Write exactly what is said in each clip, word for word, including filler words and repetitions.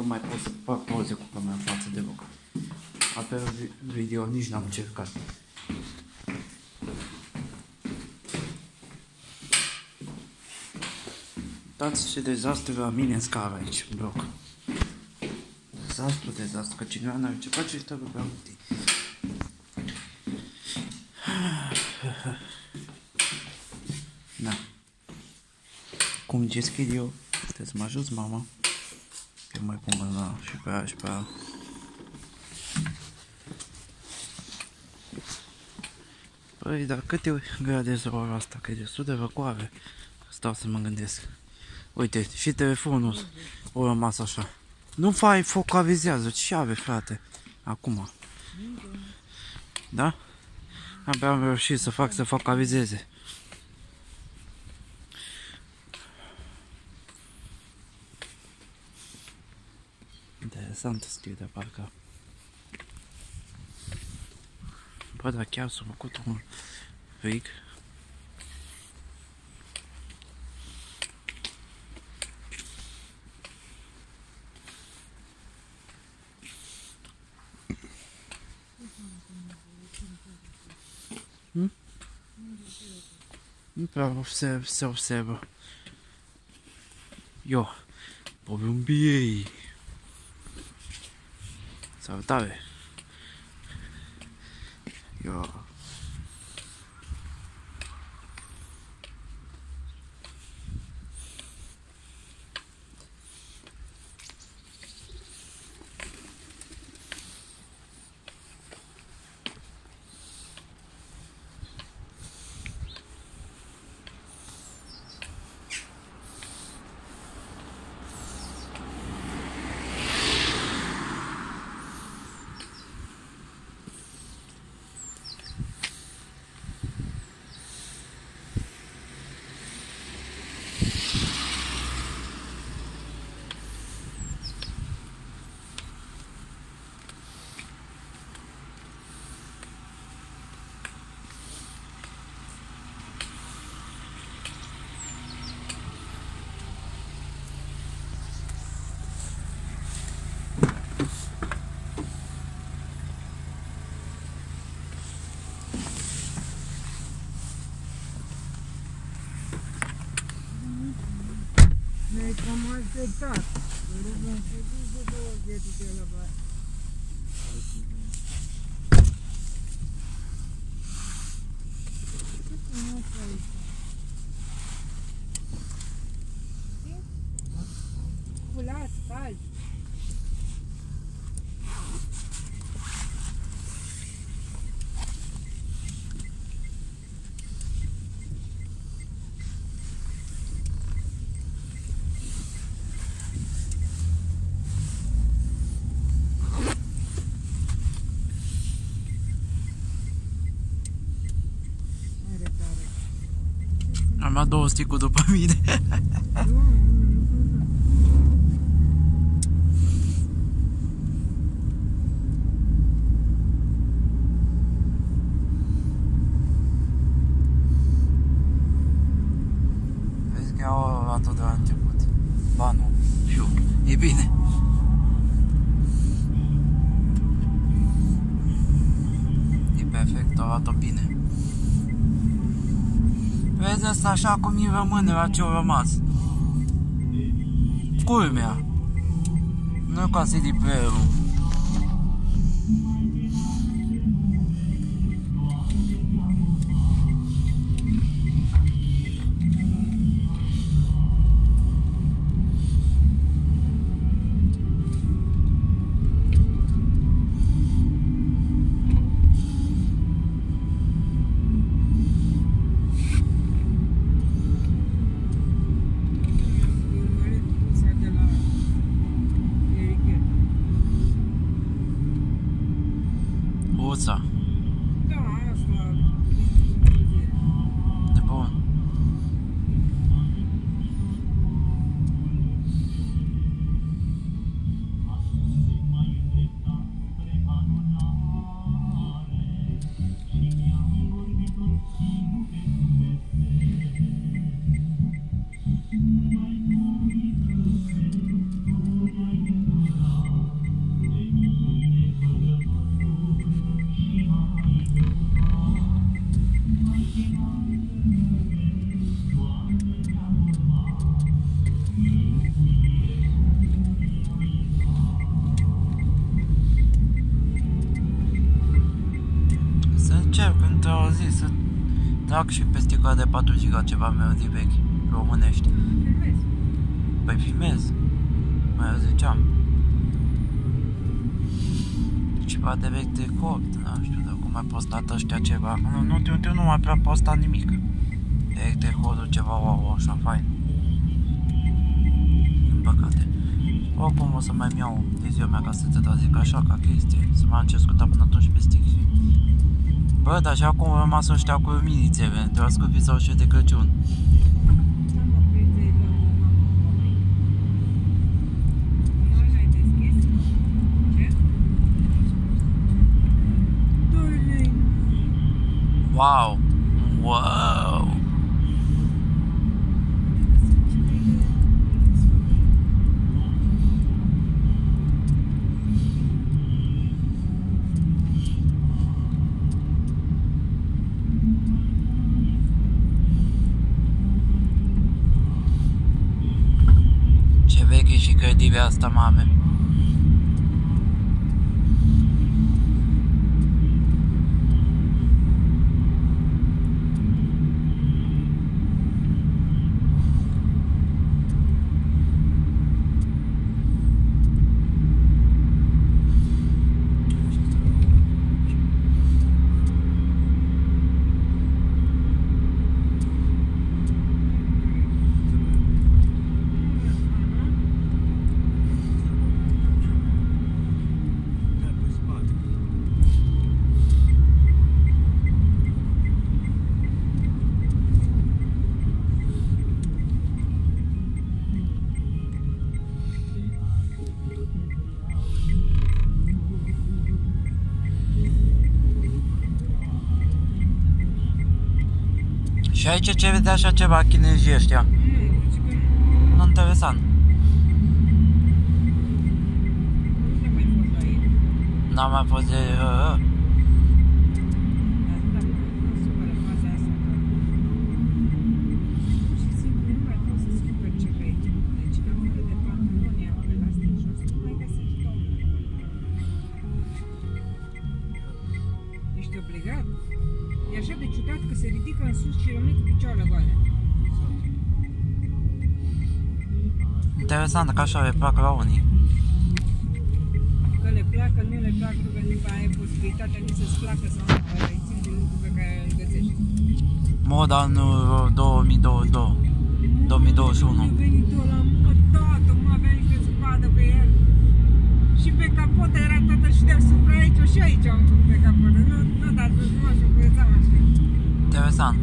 că mai pot să fac poze cu camera în față deloc. Apoi video nici n-am încercat. Uitați ce dezastru la mine în scară aici, în bloc. Dezastru, dezastru, că cineva n-are ce face și trebuie pe hârtii. Da. Cum deschid eu, trebuie să mă ajut mama. Eu mai pun la și pe aia și pe aia. Păi, dar câte grade sunt ora asta? Că e destul de răcoare. Stau să mă gândesc. Uite, și telefonul o rămas așa. Nu fai focalizează, ce are, frate? Acum. Da? Abia am reușit să fac să focalizeze. Interesant scrie de parcă. Bă, dar chiar s-a făcut un frig. Hmm? Nu prea observ, se observă. Eu, porumbiei. Salutare. Eu. Ne-ai cam așteptat. Rugăm să duce două ghetite la baie. Ce frumos aici. Culat, cald. Am luat două sticuri după mine. Vezi că au luat-o de la început. Ba nu, fiu, e bine. E perfect, au luat-o bine. Vezi asta așa cum îi rămâne la ce-o rămas. Culmea. Nu ca să-i diperul. Uța. Da, asta. De bun. Trag și pe sticla de patru giga ceva melodii vechi, românești. Filmez. Păi filmez. Mai eu ziceam. Ceva de vechi de copt, nu știu dacă mai postat ăștia ceva. Nu, nu, nu, nu mai prea postat nimic. De de hodul ceva, wow, așa, fain. Din păcate. Oricum o să mai iau de ziua mea ca să te dau, zic așa, ca chestie. Să mai am ce asculta până atunci pe stick și... Bă, dar și acum au rămas ăștia cu luminițe, pentru a scupi sau și de Crăciun. Wow! Wow! Ce veche și credibilă asta, mame! Și aici ce vede așa ceva chinezii ăștia? Nu, interesant. N-am mai fost de... Uh, uh. Ești obligat? E așa de ciudat că se ridică în sus și rămâne cu picioarele goale. Interesant că așa le plac la unii. Că le placă, nu le plac, că după aia ai posibilitatea nici să-ți placă sau nu, ăla e țin de lucru pe care îl găsești. Moda anul două mii douăzeci și doi, două mii douăzeci și unu. Nu venit ăla, mă, tată, mă, avea niște spadă pe el. Și pe capotă era tată și deasupra aici, și aici am făcut pe capotă. Nu, nu, dar nu așa, curățam așa. Interesant.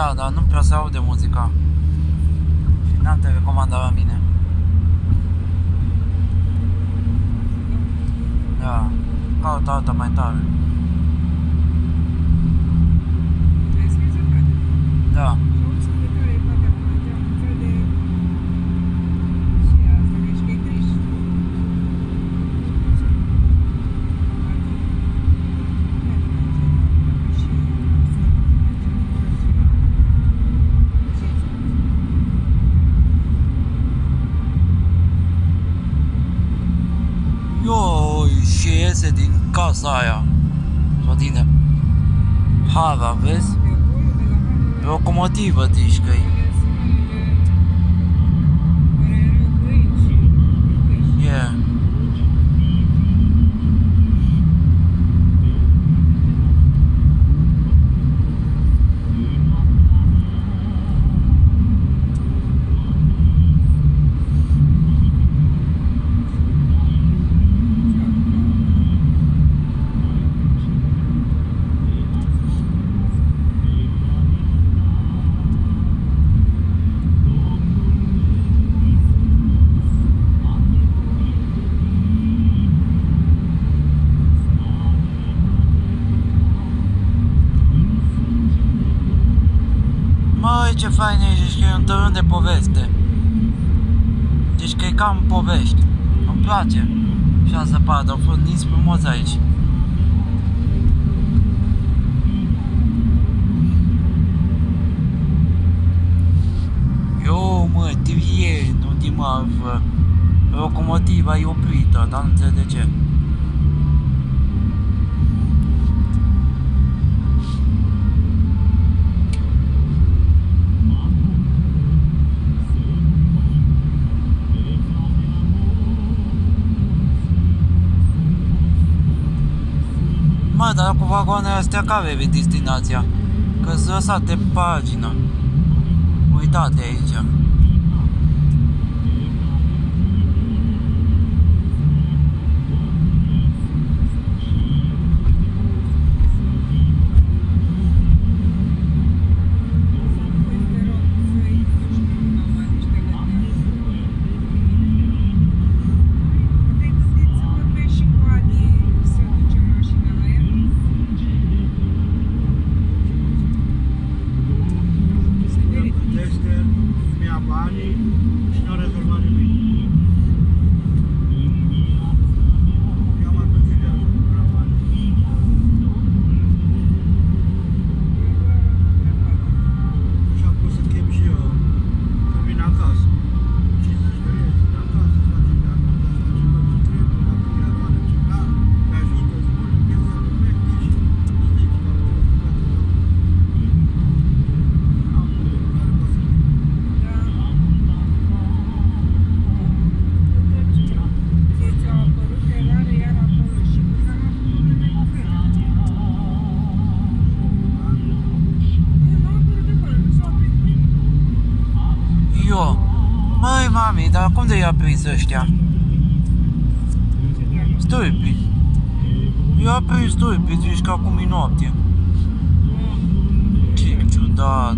Da, dar nu prea se aude muzica. Și n-am telecomandat la mine. Da, caută alta mai tare. Da. Și iese din casa aia. Sau din Hava, vezi? Locomotivă, zici că-i. Yeah. Măi, ce fain e, zici că e un tărân de poveste. Deci că e cam povești. Îmi place. Și a zăpadă, au fost nins frumos aici. Eu, mă, tie, nu din marfă. Locomotiva e oprită, dar nu înțeleg de ce. Mă, dar cu vagoanele astea care e destinația? Că-s lăsate pe pagină. Uitate aici. Măi, mami, dar cum de i-a prins ăștia? Stâlpi. I-a prins stâlpi, zici că acum e noapte. Ce ciudat.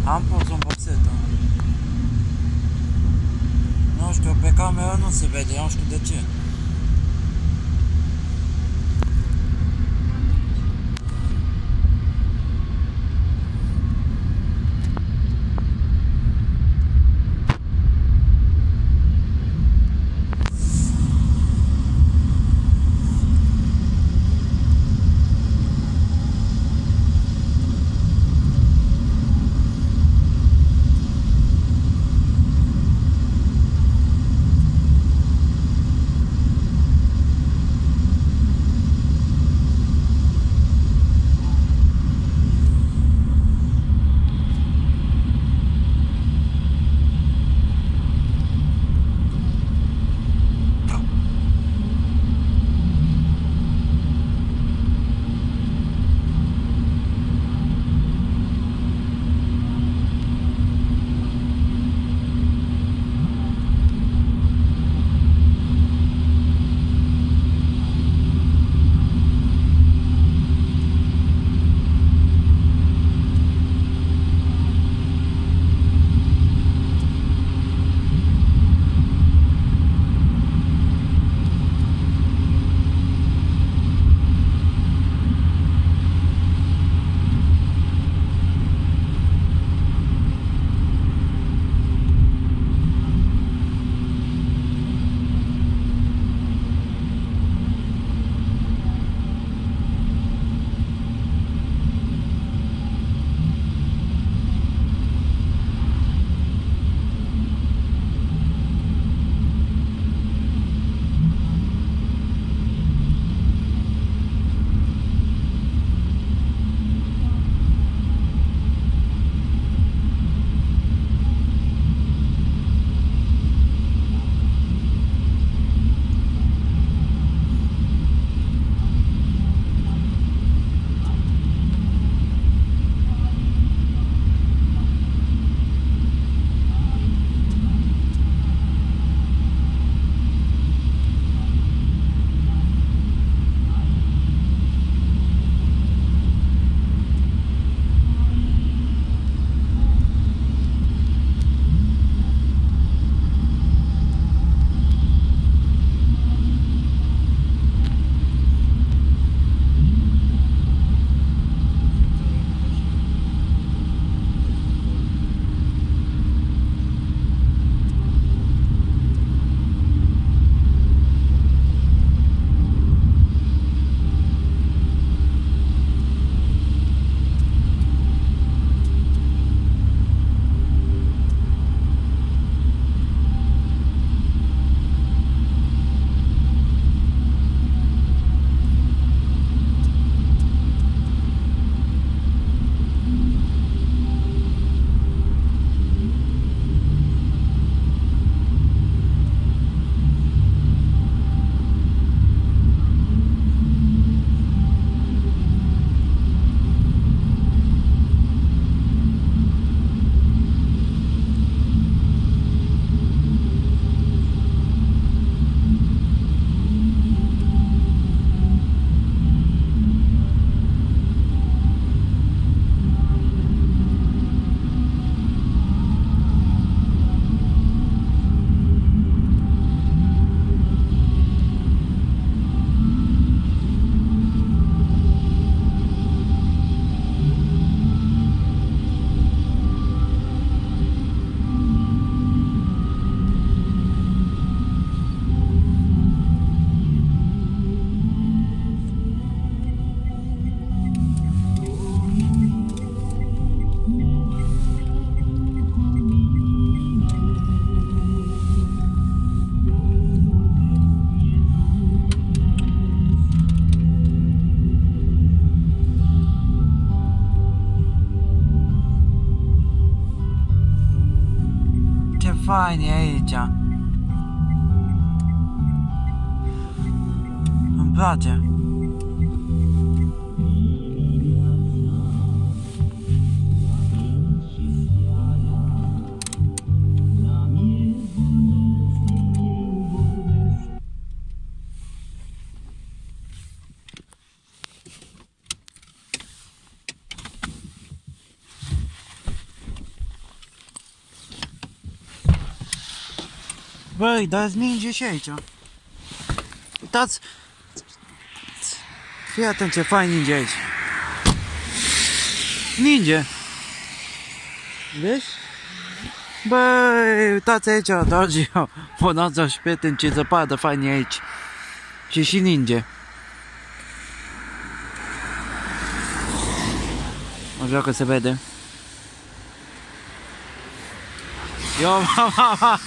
Am pus un boxetă. Nu știu, pe cameră nu se vede, nu știu de ce. fain e aici. Îmi place. Băi, dar ninge și aici. Uitați. Fii atent ce fain ninge aici. Ninge. Vezi? Băi, uitați aici, dragii. Bonața și prieteni, ce zăpadă fain e aici. Și și ninge. Nu știu că se vede. Eu, mama.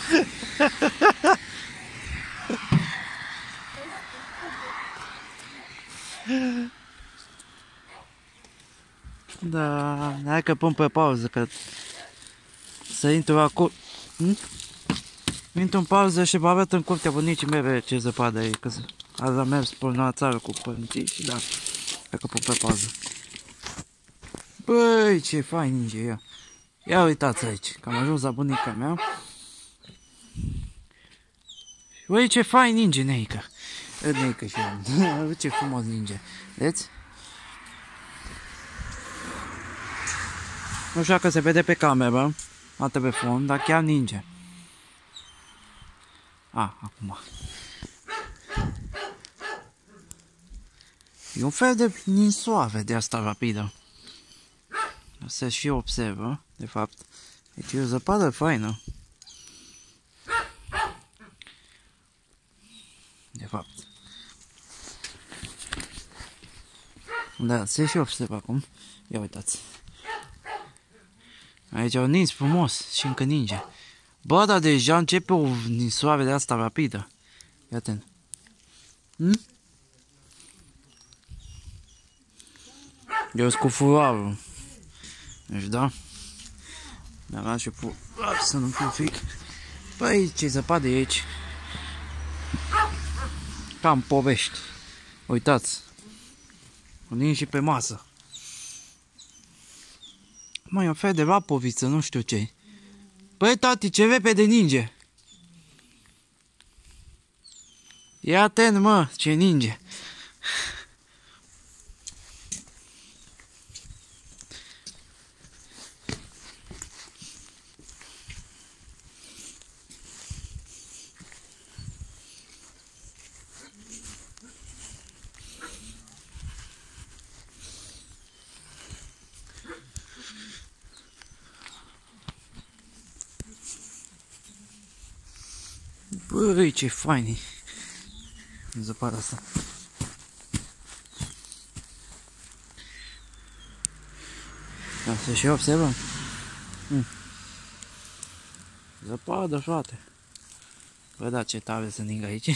Da, hai că pun pe pauză, că să intru acolo. Hm? Intru în pauză și vă arăt în curtea bunicii mele ce zăpadă e, că azi am mers până la țară cu părinții și da, hai că pun pe pauză. Băi, ce fain ninge ea. Ia uitați aici, că am ajuns la bunica mea. Băi, ce fain ninge, neică. Neică și eu. Ce frumos ninge. Vedeți? Nu știu dacă se vede pe cameră, la telefon, dar chiar ninge. A, acum. E un fel de ninsoare de asta rapidă. Se și observă, de fapt. Deci e o zăpadă faină. De fapt. Da, se și observă acum. Ia uitați. Aici au nins frumos și încă ninge. Bă, dar deja începe o ninsoare de asta rapidă. Ia atent. Hm? Eu sunt cu furarul. Deci da. Dar las și furar să nu fiu fric. Păi, ce zăpadă e aici. Cam povești. Uitați. O nin și pe masă. Mai un fel de rapoviță, nu știu ce. Păi, tati, ce repede ninge. Ia atent, mă, ce ninge. Băi, ce fain e zăpada asta. Da, se și observă? Mm. Zăpadă, frate. Bă, da, ce tare să ningă aici.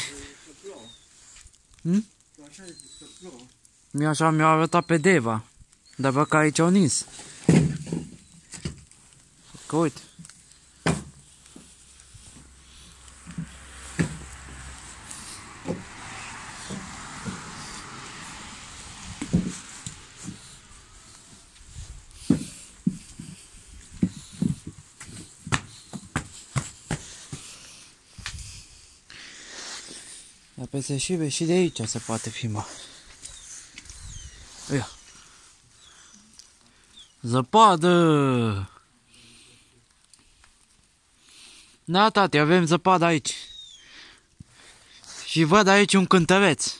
Hm? Mi așa mi-a arătat pe Deva. Dar văd că aici au nins. Că uite. Dar peste șive și de aici se poate filma. Ia. Zăpadă! Da, tati, avem zăpadă aici. Și văd aici un cântăreț.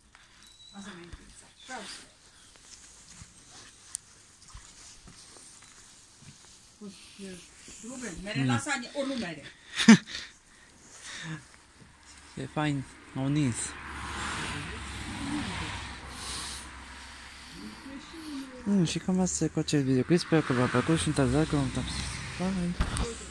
E fain, au nins. Mm, și cam asta e cu acest video. Sper că v-a plăcut și uitați dacă v-am dat.